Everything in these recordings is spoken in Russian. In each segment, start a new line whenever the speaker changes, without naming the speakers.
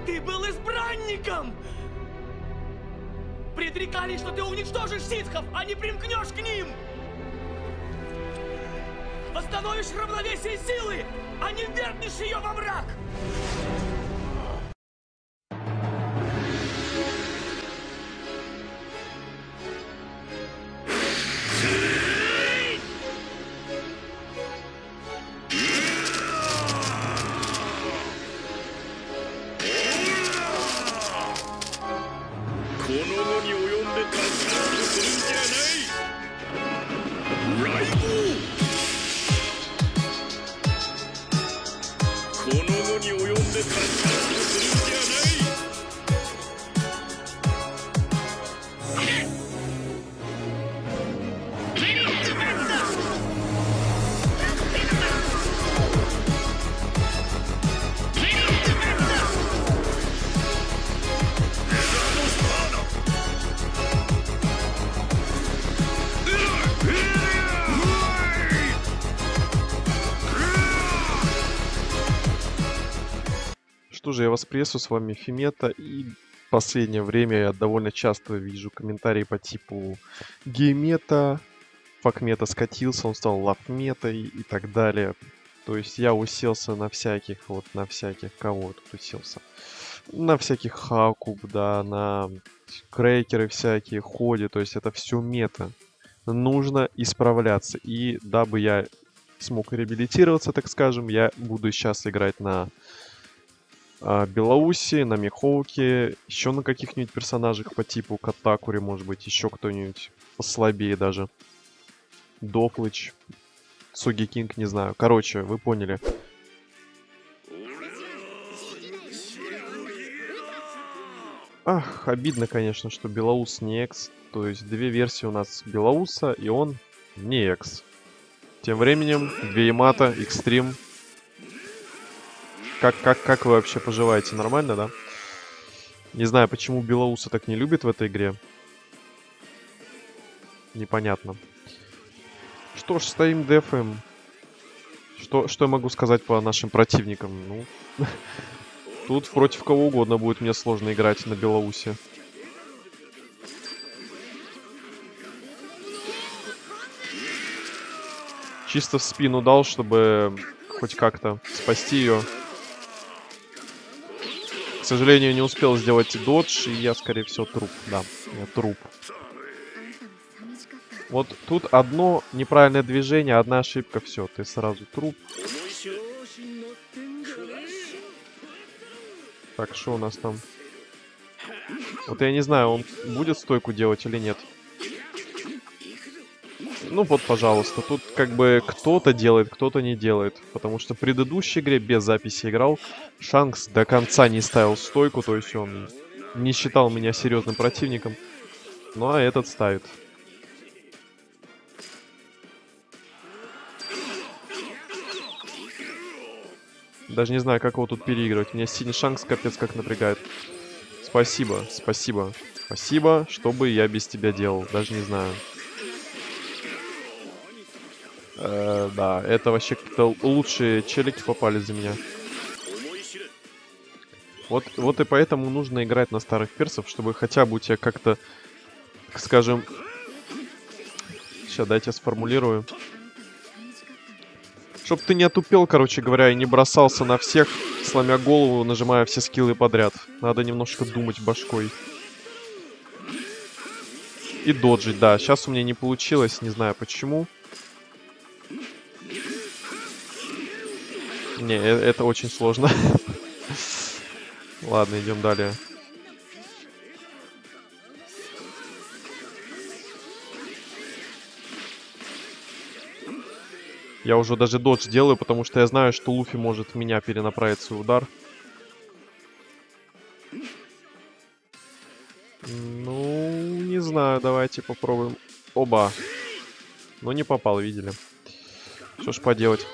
Ты был избранником! Предрекали, что ты уничтожишь ситхов, а не примкнешь к ним! Восстановишь равновесие силы, а не ввергнешь ее во мрак!
Что же, я вас приветствую, с вами Фимета, и в последнее время я довольно часто вижу комментарии по типу геймета, факмета скатился, он стал лавметой и так далее. То есть я уселся на всяких, кого тут уселся? На всяких хакуб, да, на крекеры всякие, ходи, то есть это все мета. Нужно исправляться, и дабы я смог реабилитироваться, так скажем, я буду сейчас играть на Белоуси, на Михоуке, еще на каких-нибудь персонажах по типу Катакури, может быть, еще кто-нибудь послабее даже. Дофлыч, Суги Кинг, не знаю. Короче, вы поняли. Ах, обидно, конечно, что Белоус не экс. То есть две версии у нас Белоуса, и он не экс. Тем временем, две Ямато, Экстрим. Как вы вообще поживаете? Нормально, да? Не знаю, почему Белоуса так не любит в этой игре. Непонятно. Что ж, стоим дефаем. Что я могу сказать по нашим противникам? Ну, тут против кого угодно будет мне сложно играть на Белоусе. Чисто в спину дал, чтобы хоть как-то спасти ее. К сожалению, не успел сделать додж, и я, скорее всего, труп. Да, я труп. Вот тут одно неправильное движение, одна ошибка, все, ты сразу труп. Так, что у нас там? Вот я не знаю, он будет стойку делать или нет. Ну вот, пожалуйста, тут как бы кто-то делает, кто-то не делает. Потому что в предыдущей игре без записи играл. Шанкс до конца не ставил стойку, то есть он не считал меня серьезным противником. Ну а этот ставит. Даже не знаю, как его тут переигрывать. Меня синий Шанкс капец как напрягает. Спасибо, спасибо. Спасибо, что бы я без тебя делал. Даже не знаю. Да, это вообще какие-то лучшие челики попали за меня. Вот и поэтому нужно играть на старых персов, чтобы хотя бы у тебя как-то, так скажем... Сейчас, дайте я сформулирую. Чтоб ты не отупел, короче говоря, и не бросался на всех, сломя голову, нажимая все скиллы подряд. Надо немножко думать башкой. И доджить, да. Сейчас у меня не получилось, не знаю почему. Не, это очень сложно. Ладно, идем далее. Я уже даже додж делаю, потому что я знаю, что Луфи может в меня перенаправить свой удар. Ну, не знаю, давайте попробуем. Оба. Ну, не попал, видели. Что ж поделать.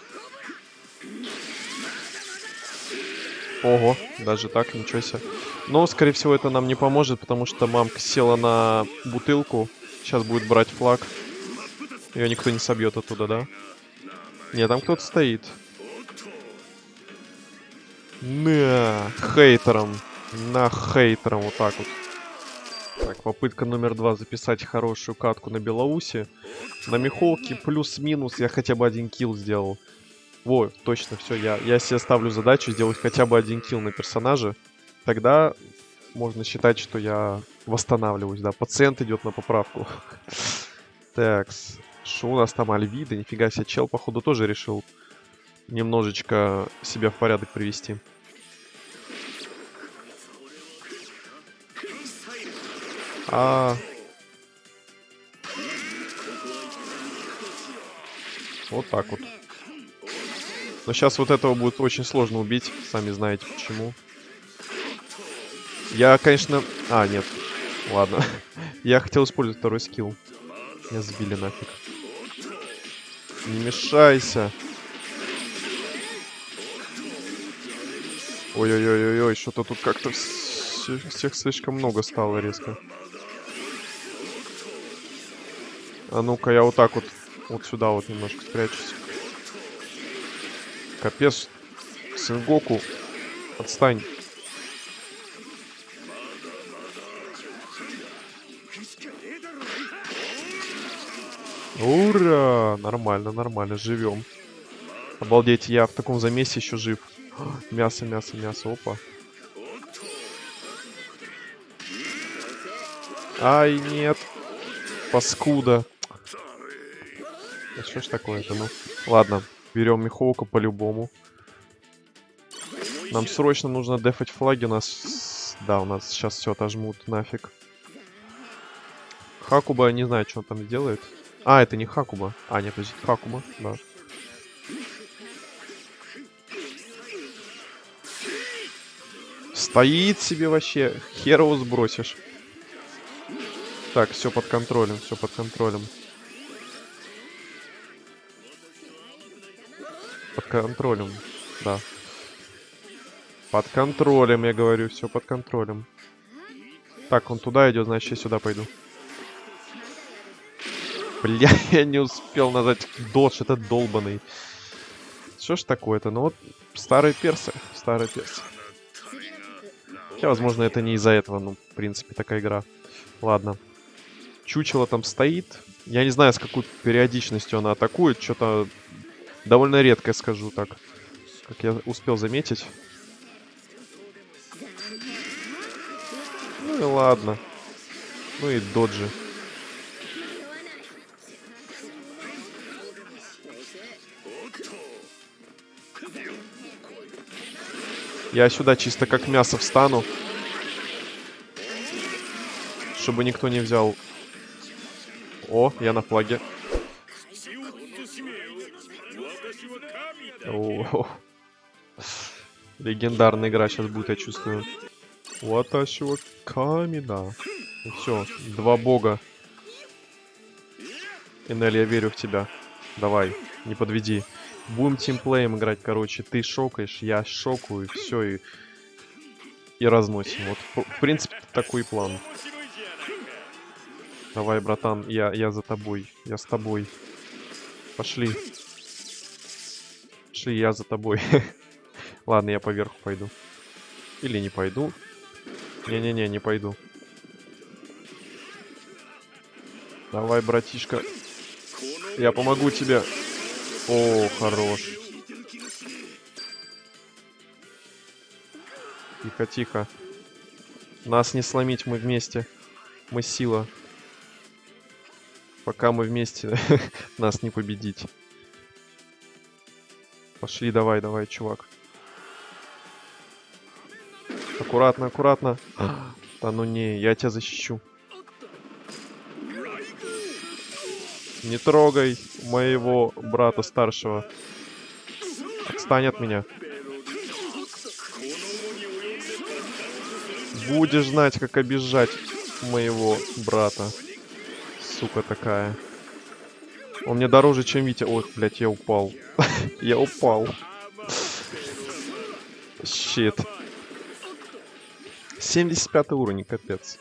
Ого, даже так, ничего себе. Но, скорее всего, это нам не поможет, потому что мамка села на бутылку. Сейчас будет брать флаг. Ее никто не собьет оттуда, да? Нет, там кто-то стоит. На хейтером. На хейтером. Вот так вот. Так, попытка номер 2 записать хорошую катку на Белоусе. На Михолке плюс-минус я хотя бы 1 килл сделал. Во, точно, все, я себе ставлю задачу сделать хотя бы 1 килл на персонаже. Тогда можно считать, что я восстанавливаюсь, да. Пациент идет на поправку. Так, что у нас там, Альвида? Нифига себе, чел, походу, тоже решил немножечко себя в порядок привести. Вот так вот. Но сейчас вот этого будет очень сложно убить. Сами знаете почему. Я, конечно... нет. Ладно. Я хотел использовать второй скилл. Меня сбили нафиг. Не мешайся. Ой-ой-ой-ой-ой. Что-то тут как-то всех слишком много стало резко. А ну-ка, я вот так вот. Вот сюда вот немножко спрячусь. Капец. Сенгоку. Отстань. Ура! Нормально, нормально. Живем. Обалдеть, я в таком замесе еще жив. Мясо, мясо, мясо. Опа. Ай, нет. Паскуда. Что ж такое-то, ну? Ладно, берем Михолка по-любому. Нам срочно нужно дефать флаги. У нас... Да, у нас сейчас все отожмут нафиг. Хакуба, не знаю, что он там делает. Это не Хакуба. Нет, подожди, Хакуба, да. Стоит себе вообще. Хер его сбросишь. Так, все под контролем, все под контролем. Под контролем, да. Под контролем, я говорю, все под контролем. Так, он туда идет, значит, я сюда пойду. Бля, я не успел нажать додж, этот долбаный. Что ж такое-то? Ну вот, старые персы, старые персы. Хотя, возможно, это не из-за этого, ну, в принципе, такая игра. Ладно. Чучело там стоит. Я не знаю, с какой периодичностью она атакует. Что-то довольно редко, скажу так. Как я успел заметить. Ну и ладно. Ну и доджи. Я сюда чисто как мясо встану. Чтобы никто не взял. О, я на флаге. О, легендарная игра сейчас будет, я чувствую. Ваташива камина. Все, 2 бога. Энель, я верю в тебя. Давай, не подведи. Будем тимплеем играть, короче. Ты шокаешь, я шокаю, все, и разносим. Вот, в принципе, такой план. Давай, братан, я за тобой. Я с тобой. Пошли. Пошли, я за тобой. Ладно, я поверху пойду. Или не пойду. Не-не-не, не пойду. Давай, братишка. Я помогу тебе. О, хорош. Тихо, тихо. Нас не сломить, мы вместе. Мы сила. Пока мы вместе, нас не победить. Пошли, давай, давай, чувак. Аккуратно, аккуратно. Да ну не, я тебя защищу. Не трогай моего брата старшего. Отстань от меня. Будешь знать, как обижать моего брата. Сука такая. Он мне дороже, чем Витя. Ой, блядь, я упал. Я упал. Щит. 75 уровень, капец.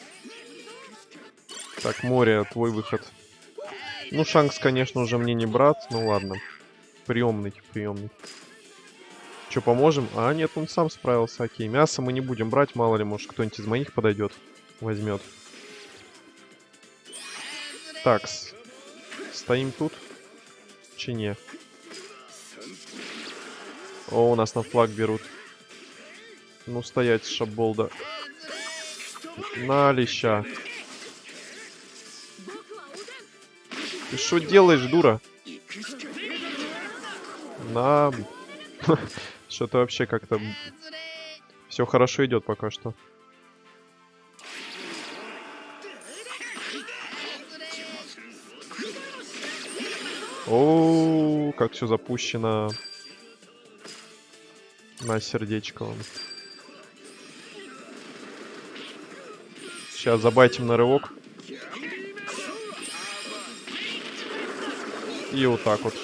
Так, море, твой выход. Ну, Шанкс, конечно, уже мне не брат. Ну ладно. Приемный, приемный. Что, поможем? А, нет, он сам справился. Окей, мясо мы не будем брать. Мало ли, может, кто-нибудь из моих подойдет. Возьмет. Такс. Стоим тут. Чине. О, у нас на флаг берут. Ну, стоять, шаболда. На, леща. Ты что делаешь, дура? На. Что-то вообще как-то... Все хорошо идет пока что. О, как все запущено. На сердечко. Сейчас забайтим на рывок. И вот так вот.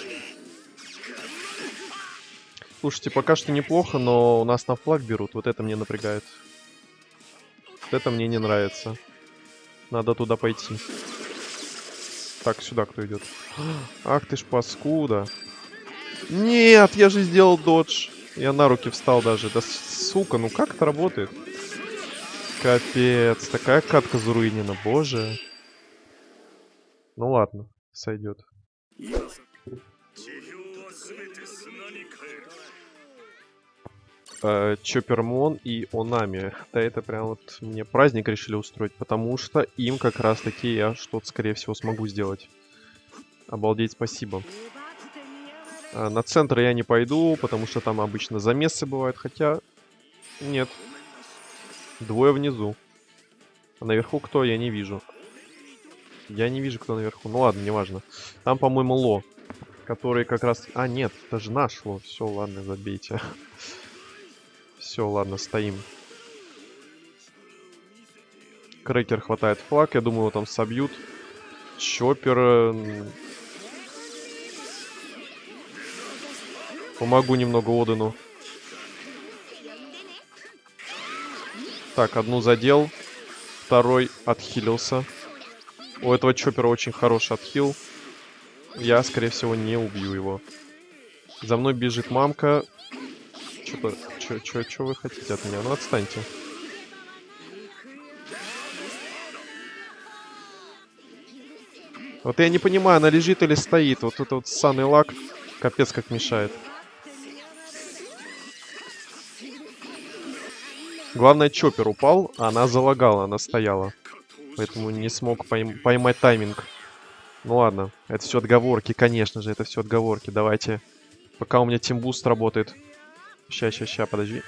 Слушайте, пока что неплохо, но у нас на флаг берут. Вот это мне напрягает. Вот это мне не нравится. Надо туда пойти. Так, сюда кто идет? Ах ты ж паскуда. Нет, я же сделал додж. Я на руки встал даже. Да сука, ну как это работает? Капец, такая катка заруинена, боже. Ну ладно, сойдет. Чоппермон и Онами. Да это прям вот мне праздник решили устроить, потому что им как раз таки я что-то скорее всего смогу сделать. Обалдеть, спасибо. На центр я не пойду, потому что там обычно замесы бывают, хотя нет. Двое внизу. А наверху кто? Я не вижу. Я не вижу, кто наверху. Ну ладно, неважно. Там, по-моему, Ло, который как раз... А, нет, это же наш Ло. Все, ладно, забейте. Все, ладно, стоим. Крекер хватает флаг. Я думаю, его там собьют. Чоппер... Помогу немного Одену. Так, одну задел. Второй отхилился. У этого Чоппера очень хороший отхил. Я, скорее всего, не убью его. За мной бежит мамка. Что вы хотите от меня? Ну, отстаньте. Вот я не понимаю, она лежит или стоит. Вот это вот ссаный лак капец как мешает. Главное, Чоппер упал, а она залагала, она стояла. Поэтому не смог поймать тайминг. Ну ладно, это все отговорки, конечно же, это все отговорки. Давайте, пока у меня тимбуст работает. Ща, подожди.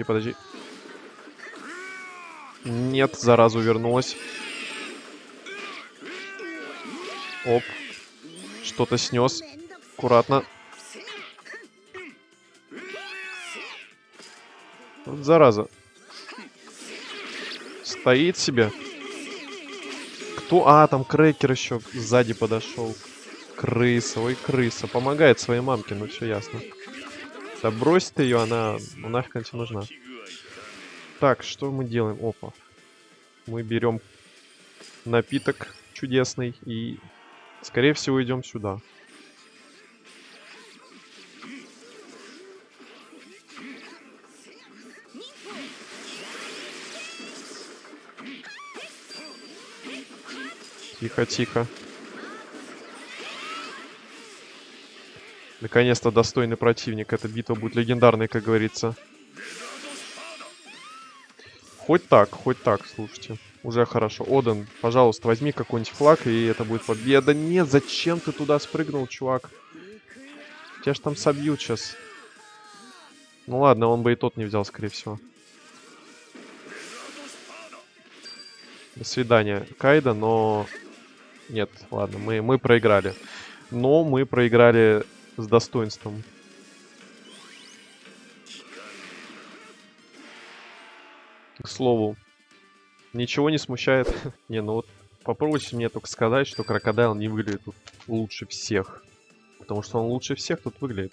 Нет, зараза вернулась. Оп. Что-то снес. Аккуратно. Вот зараза. Стоит себе. Кто? А, там Крекер еще сзади подошел. Крыса, ой, крыса. Помогает своей мамке, ну все ясно. Да брось ты ее, она нахрен тебе нужна. Так, что мы делаем? Опа. Мы берем напиток чудесный и, скорее всего, идем сюда. Тихо. Наконец-то достойный противник. Эта битва будет легендарной, как говорится. Хоть так, слушайте. Уже хорошо. Оден, пожалуйста, возьми какой-нибудь флаг, и это будет победа. Нет, зачем ты туда спрыгнул, чувак? Тебя ж там собьют сейчас. Ну ладно, он бы и тот не взял, скорее всего. До свидания, Кайда, но... Нет, ладно, мы проиграли. Но мы проиграли с достоинством. К слову, ничего не смущает. Не, ну вот попробуйте мне только сказать, что Крокодайл не выглядит тут лучше всех. Потому что он лучше всех тут выглядит.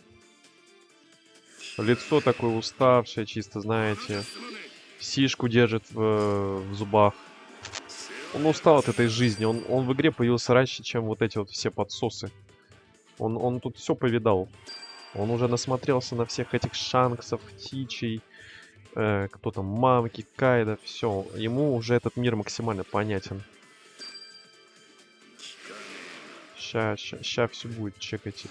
Лицо такое уставшее, чисто, знаете. Сишку держит в зубах. Он устал от этой жизни. Он в игре появился раньше, чем вот эти вот все подсосы. Он тут все повидал. Он уже насмотрелся на всех этих Шанксов, Тичей, кто там, Мамки, Кайда, все. Ему уже этот мир максимально понятен. Ща все будет, чекайте.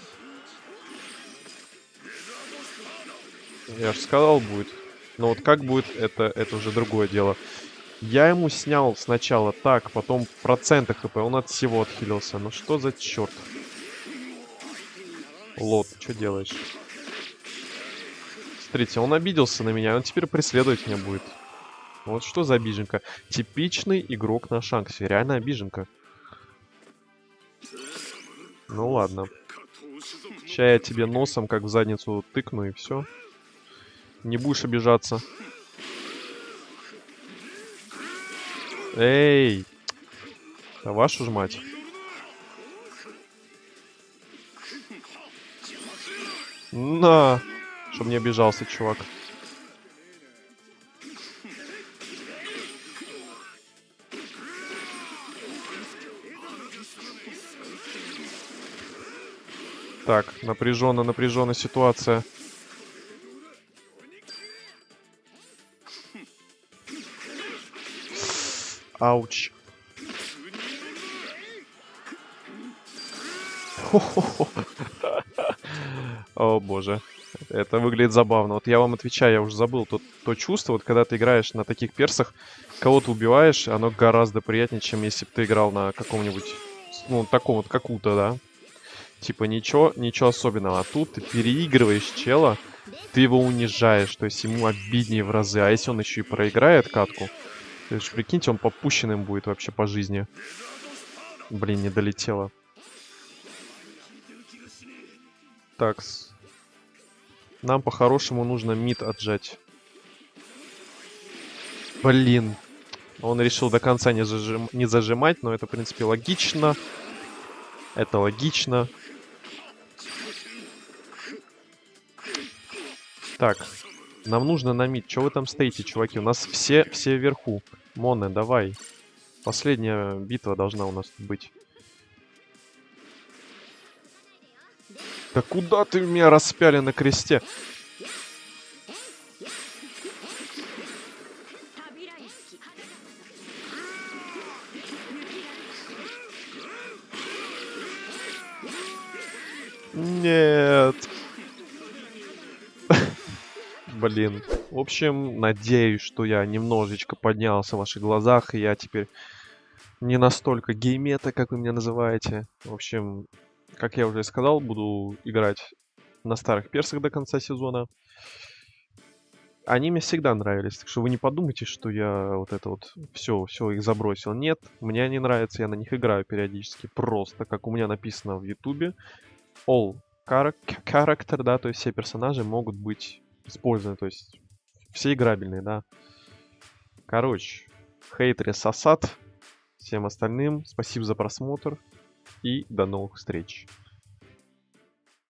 Я же сказал, будет. Но вот как будет, это уже другое дело. Я ему снял сначала так, потом проценты хп, он от всего отхилился. Ну что за черт? Лот, что делаешь? Смотрите, он обиделся на меня, он теперь преследовать меня будет. Вот что за обиженка. Типичный игрок на Шанксе, реально обиженка. Ну ладно. Сейчас я тебе носом как в задницу тыкну и все. Не будешь обижаться. Эй! Да вашу ж мать. На! Чтоб не обижался, чувак. Так, напряженная ситуация. Ауч. О боже. Это выглядит забавно. Вот я вам отвечаю, я уже забыл то чувство, вот когда ты играешь на таких персах, кого-то убиваешь, оно гораздо приятнее, чем если бы ты играл на каком-нибудь, ну, таком вот, как Ута, да? Типа ничего особенного. А тут ты переигрываешь чела, ты его унижаешь, то есть ему обиднее в разы. А если он еще и проиграет катку, то есть, прикиньте, он попущенным будет вообще по жизни. Блин, не долетело. Так, нам по-хорошему нужно мид отжать. Блин. Он решил до конца не зажимать, но это, в принципе, логично. Это логично. Так, нам нужно на мид. Чего вы там стоите, чуваки? У нас все вверху. Моне, давай. Последняя битва должна у нас быть. Да куда ты меня распяли на кресте? Нет. Блин. В общем, надеюсь, что я немножечко поднялся в ваших глазах, и я теперь не настолько геймета, как вы меня называете. В общем, как я уже сказал, буду играть на старых персах до конца сезона. Они мне всегда нравились, так что вы не подумайте, что я вот это вот все их забросил. Нет, мне они нравятся, я на них играю периодически. Просто, как у меня написано в ютубе, all character, да, то есть все персонажи могут быть использованы, то есть все играбельные, да. Короче, хейтеры сосат. Всем остальным спасибо за просмотр и до новых встреч.